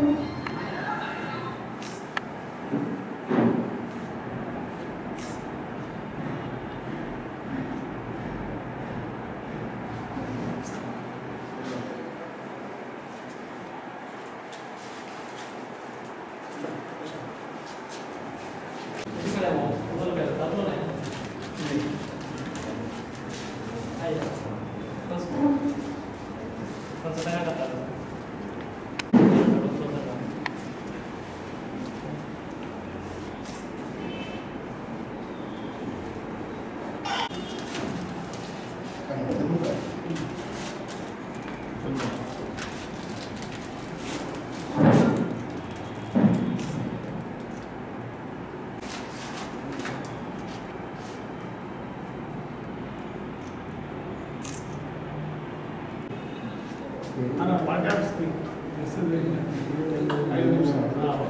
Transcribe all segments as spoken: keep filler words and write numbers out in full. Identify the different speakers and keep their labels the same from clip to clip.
Speaker 1: అన్న పాఠ్యాంశం ఐదు నిమిషాలు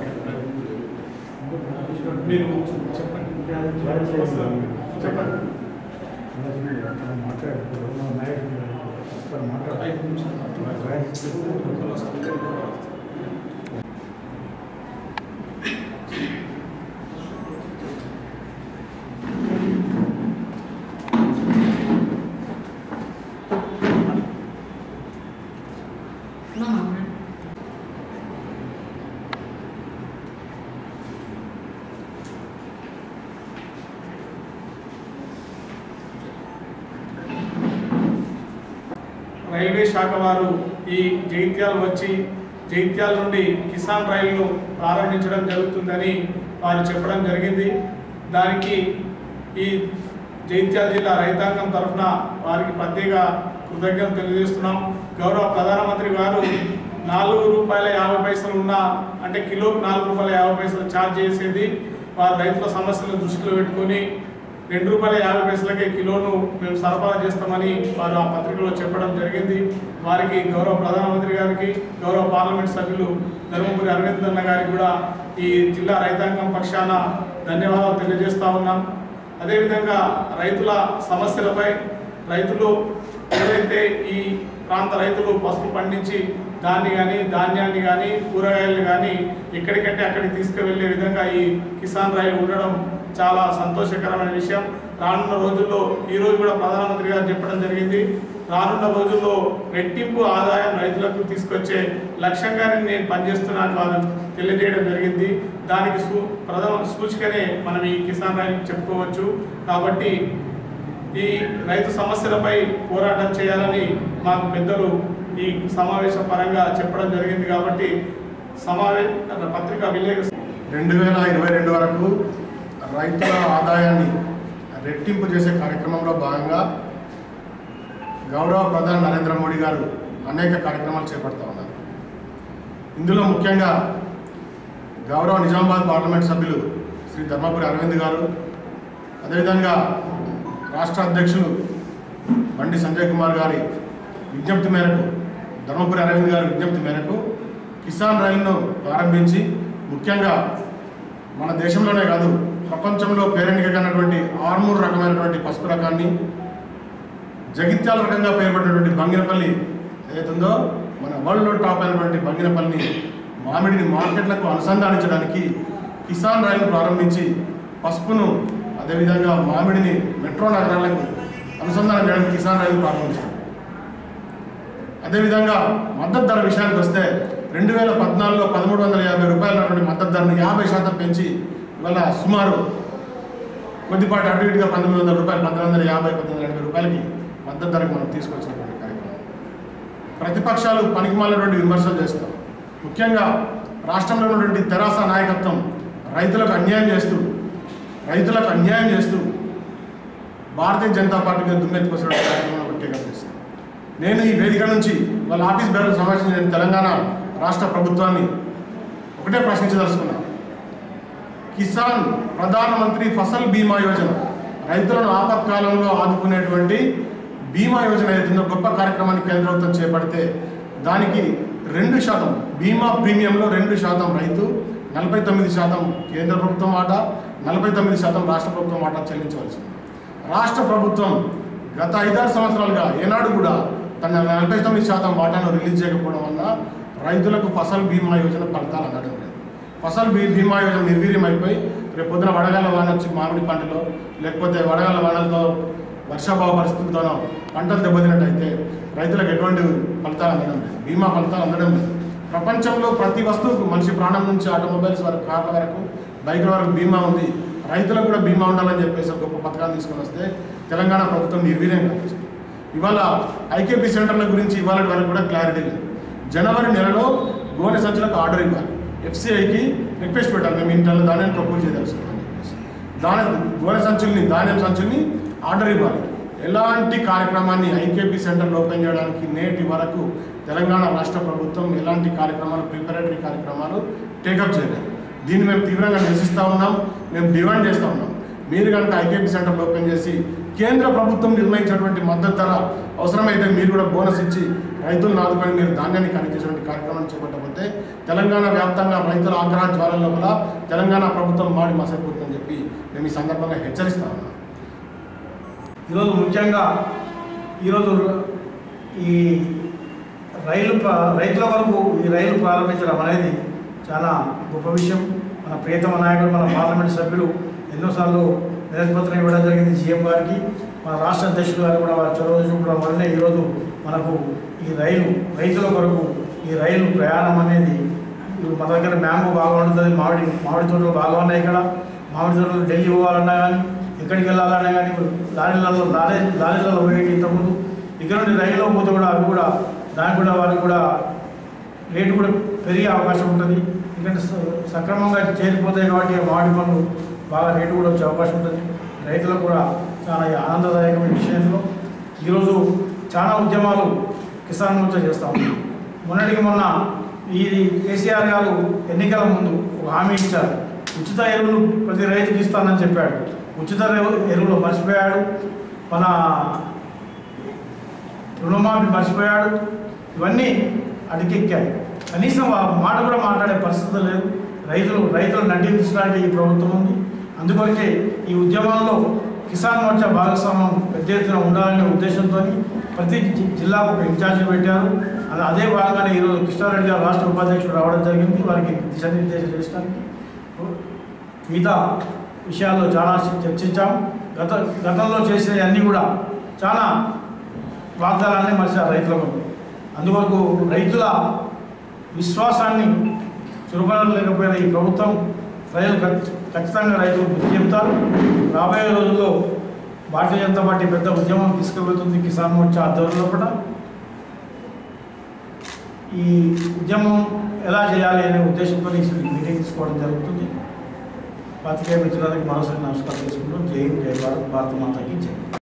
Speaker 1: మీరు చెప్పండి చెప్పండి మాట్లాడు ఐదు నిమిషాలు రైల్వే శాఖ వారు ఈ జైత్యాలు వచ్చి జైత్యాల నుండి కిసాన్ రైలును ప్రారంభించడం జరుగుతుందని వారు చెప్పడం జరిగింది. దానికి ఈ జైత్యాల జిల్లా రైతాంగం తరఫున వారికి ప్రత్యేక కృతజ్ఞతలు తెలియజేస్తున్నాం. గౌరవ ప్రధానమంత్రి గారు నాలుగు రూపాయల యాభై పైసలు ఉన్న అంటే కిలోకి నాలుగు రూపాయల యాభై పైసలు ఛార్జ్ చేసేది వారు రైతుల సమస్యలను దృష్టిలో పెట్టుకొని రెండు రూపాయల యాభై పైసలకే కిలోను మేము సరఫరా చేస్తామని వారు ఆ పత్రికలో చెప్పడం జరిగింది. వారికి గౌరవ ప్రధానమంత్రి గారికి గౌరవ పార్లమెంట్ సభ్యులు ధర్మపురి అరవింద్ అన్న గారికి కూడా ఈ జిల్లా రైతాంగం పక్షాన ధన్యవాదాలు తెలియజేస్తూ ఉన్నాం. అదేవిధంగా రైతుల సమస్యలపై రైతులు ఏదైతే ఈ ప్రాంత రైతులు పసుపు పండించి దాన్ని కానీ ధాన్యాన్ని కానీ కూరగాయలు కానీ ఎక్కడికంటే అక్కడికి తీసుకువెళ్ళే విధంగా ఈ కిసాన్ రైలు ఉండడం చాలా సంతోషకరమైన విషయం. రానున్న రోజుల్లో ఈరోజు కూడా ప్రధానమంత్రి గారు చెప్పడం జరిగింది, రానున్న రోజుల్లో రెట్టింపు ఆదాయం రైతులకు తీసుకొచ్చే లక్ష్యంగానే నేను పనిచేస్తున్నాను వారు తెలియజేయడం జరిగింది. దానికి సూ ప్రధాన సూచికనే మనం ఈ కిసాన్ రైలు చెప్పుకోవచ్చు. కాబట్టి ఈ రైతు సమస్యలపై పోరాటం చేయాలని మాకు పెద్దలు ఈ సమావేశ పరంగా చెప్పడం జరిగింది. కాబట్టి సమావేశ పత్రికా విలేకరు
Speaker 2: రెండు వేల ఇరవై రెండు వరకు రైతుల ఆదాయాన్ని రెట్టింపు చేసే కార్యక్రమంలో భాగంగా గౌరవ ప్రధాని నరేంద్ర మోడీ గారు అనేక కార్యక్రమాలు చేపడుతూ ఉన్నారు. ఇందులో ముఖ్యంగా గౌరవ నిజామాబాద్ పార్లమెంట్ సభ్యులు శ్రీ ధర్మపురి అరవింద్ గారు, అదేవిధంగా రాష్ట్ర అధ్యక్షులు బండి సంజయ్ కుమార్ గారి విజ్ఞప్తి మేరకు ధర్మపురి అరవింద్ గారి విజ్ఞప్తి మేరకు కిసాన్ రైలును ప్రారంభించి ముఖ్యంగా మన దేశంలోనే కాదు ప్రపంచంలో పేరెన్నికైనటువంటి ఆర్మూర్ రకమైనటువంటి పసుపు రకాన్ని జగిత్యాల రకంగా పేర్పడినటువంటి బంగినపల్లి ఏదైతుందో మన వరల్డ్లో టాప్ అయినటువంటి బంగినపల్లిని మామిడిని మార్కెట్లకు అనుసంధానించడానికి కిసాన్ రైలు ప్రారంభించి పసుపును అదేవిధంగా మామిడిని మెట్రో నగరాలకు అనుసంధానం చేయడానికి కిసాన్ రైలు ప్రారంభించారు. అదేవిధంగా మద్దతు ధర విషయానికి వస్తే రెండు వేల పద్నాలుగులో పదమూడు వందల యాభై రూపాయలు ఉన్నటువంటి మద్దతు ధరను యాభై శాతం పెంచి ఇవాళ సుమారు కొద్దిపాటి అటు ఇటుగా పంతొమ్మిది వందల రూపాయలు పద్దెనిమిది వందల యాభై పద్దెనిమిది వందల ఎనభై రూపాయలకి మద్దతు ధరకు మనం తీసుకొచ్చినటువంటి కార్యక్రమం. ప్రతిపక్షాలు పనికిమాలినటువంటి విమర్శలు చేస్తాం. ముఖ్యంగా రాష్ట్రంలో ఉన్నటువంటి తెరాస నాయకత్వం రైతులకు అన్యాయం చేస్తూ రైతులకు అన్యాయం చేస్తూ భారతీయ జనతా పార్టీ మీద దుమ్మెత్తిపోసినటువంటి కార్యక్రమం ప్రత్యేకరిస్తాను. నేను ఈ వేదిక నుంచి వాళ్ళ ఆఫీస్ బేరలు సమావేశం నేను తెలంగాణ రాష్ట్ర ప్రభుత్వాన్ని ఒకటే ప్రశ్నించదలుచుకున్నాను. కిసాన్ ప్రధానమంత్రి ఫసల్ బీమా యోజన రైతులను ఆపత్కాలంలో ఆదుకునేటువంటి బీమా యోజన ఏదైతుందో గొప్ప కార్యక్రమాన్ని కేంద్ర ప్రభుత్వం చేపడితే దానికి రెండు శాతం బీమా ప్రీమియంలో రెండు శాతం రైతు, నలభై తొమ్మిది శాతం కేంద్ర ప్రభుత్వం వాటా, నలభై తొమ్మిది శాతం రాష్ట్ర ప్రభుత్వం వాటా చెల్లించవలసింది. రాష్ట్ర ప్రభుత్వం గత ఐదారు సంవత్సరాలుగా ఏనాడు కూడా తన నలభై తొమ్మిది శాతం వాటాను రిలీజ్ చేయకపోవడం వల్ల రైతులకు ఫసల్ బీమా యోజన ఫలితాలు అందడం లేదు. ఫసల్ బీ బీమా యోజన నిర్వీర్యం అయిపోయి రేపు పొద్దున వడగళ్ళ వాన వచ్చి మామిడి పంటలో లేకపోతే వడగళ్ళ వానలతో వర్షాభావ పరిస్థితులతోనో పంటలు దెబ్బతినట్టయితే రైతులకు ఎటువంటి ఫలితాలు అందడం లేదు, బీమా ఫలితాలు అందడం లేదు. ప్రపంచంలో ప్రతి వస్తువుకు మనిషి ప్రాణం నుంచి ఆటోమొబైల్స్ వరకు, కార్ల వరకు, బైకుల వరకు బీమా ఉంది. రైతులకు కూడా బీమా ఉండాలని చెప్పేసి ఒక గొప్ప పథకాలు తీసుకొని వస్తే తెలంగాణ ప్రభుత్వం నిర్వీర్యం కావచ్చు. ఇవాళ ఐకేపీ సెంటర్ల గురించి ఇవాళ వరకు కూడా క్లారిటీ లేదు. జనవరి నెలలో గోనె సంచులకు ఆర్డర్ ఇవ్వాలి, ఎఫ్సిఐకి రిక్వెస్ట్ పెట్టాలి, మేము ఇంట్లో ధాన్యాన్ని ప్రపోజ్ చేయదలుచుకున్నాం చెప్పేసి దాని గోనె సంచుల్ని ధాన్యం సంచుల్ని ఆర్డర్ ఇవ్వాలి. ఎలాంటి కార్యక్రమాన్ని ఐకేపీ సెంటర్లు ఓపెన్ చేయడానికి నేటి వరకు తెలంగాణ రాష్ట్ర ప్రభుత్వం ఎలాంటి కార్యక్రమాలు ప్రిపరేటరీ కార్యక్రమాలు టేకప్ చేయలేదు. దీన్ని మేము తీవ్రంగా నిరసిస్తూ ఉన్నాం, మేము డిమాండ్ చేస్తూ ఉన్నాం. మీరు కనుక ఐకేపీ సెంటర్లు ఓపెన్ చేసి కేంద్ర ప్రభుత్వం నిర్ణయించినటువంటి మద్దతు ధర అవసరమైతే మీరు కూడా బోనస్ ఇచ్చి రైతులను ఆదుకొని మీరు ధాన్యాన్ని ఖరీదించేటువంటి కార్యక్రమాన్ని చేపట్టకపోతే తెలంగాణ వ్యాప్తంగా రైతుల ఆగ్రహ జ్వాలల లోపల తెలంగాణ ప్రభుత్వం మాడి మసైపోతుందని చెప్పి మేము ఈ సందర్భంగా హెచ్చరిస్తా ఉన్నాం.
Speaker 3: ఈరోజు ముఖ్యంగా ఈరోజు ఈ రైలు రైతుల వరకు ఈ రైలు ప్రారంభించడం అనేది చాలా గొప్ప విషయం. మన ప్రియతమ నాయకుడు, మన పార్లమెంట్ సభ్యులు ఎన్నోసార్లు నిరసపత్రం ఇవ్వడం జరిగింది సీఎం గారికి. మన రాష్ట్ర అధ్యక్షుడు గారు కూడా వారు చొరవ చూపడం వల్లనే ఈరోజు మనకు ఈ రైలు రైతుల కొరకు ఈ రైలు ప్రయాణం అనేది మన దగ్గర మ్యాంగో బాగా ఉంటుంది, మామిడి మామిడి తోటలు బాగా ఉన్నాయి. ఇక్కడ మామిడి తోటలు ఢిల్లీ పోవాలన్నా కానీ ఎక్కడికి వెళ్ళాలన్నా కానీ లారీలలో లారీ లారీలలో పోయేటి ఇంతకుముందు ఇక్కడ నుండి రైల్లో పోతే కూడా అవి కూడా దానికి కూడా వారికి కూడా రేటు కూడా పెరిగే అవకాశం ఉంటుంది. ఎందుకంటే సక్రమంగా చేరిపోతాయి కాబట్టి మామిడి పండ్లు బాగా రేటు కూడా వచ్చే అవకాశం ఉంటుంది. రైతులకు కూడా చాలా ఆనందదాయకమైన విషయంలో ఈరోజు చాలా ఉద్యమాలు కిసాన్ మోర్చా చేస్తూ ఉన్నాం. మొన్నటికి మొన్న ఈ కేసీఆర్ గారు ఎన్నికల ముందు ఒక హామీ ఇచ్చారు, ఉచిత ఎరువులు ప్రతి రైతుకి ఇస్తానని చెప్పాడు. ఉచిత ఎరువులు మర్చిపోయాడు, మన రుణమాఫీ మర్చిపోయాడు. ఇవన్నీ అడిగెక్కాయి. కనీసం ఆ మాట కూడా మాట్లాడే పరిస్థితి లేదు. రైతులు రైతులు నటించడానికి ఈ ప్రభుత్వం ఉంది. అందుకొరకే ఈ ఉద్యమంలో కిసాన్ మోర్చా భాగస్వామ్యం పెద్ద ఎత్తున ఉండాలనే ఉద్దేశంతో ప్రతి జిల్లాకు ఒక ఇన్ఛార్జి పెట్టారు. అది అదే భాగంగానే ఈరోజు కృష్ణారెడ్డి గారు రాష్ట్ర ఉపాధ్యక్షుడు రావడం జరిగింది. వారికి దిశానిర్దేశం చేయడానికి మిగతా విషయాల్లో చాలా చర్చించాం. గత గతంలో చేసే అన్నీ కూడా చాలా వాగ్దానాన్ని మర్చారు రైతులకు. అందువరకు రైతుల విశ్వాసాన్ని చురుకనలేకపోయిన ఈ ప్రభుత్వం ప్రజలు ఖచ్చితంగా రైతులు బుద్ధి చెప్తారు. రాబోయే రోజుల్లో భారతీయ జనతా పార్టీ పెద్ద ఉద్యమం తీసుకువెళ్తుంది కిసాన్ మోర్చా ఆధ్వర్యంలో కూడా. ఈ ఉద్యమం ఎలా చేయాలి అనే ఉద్దేశంతో ఈ మీటింగ్ తీసుకోవడం జరుగుతుంది. పాత్రికేయ మిత్రులందరికీ మరోసారి నమస్కారం చేసుకుంటూ జై హింద్, జై భారత్, భారత మాతకి జై.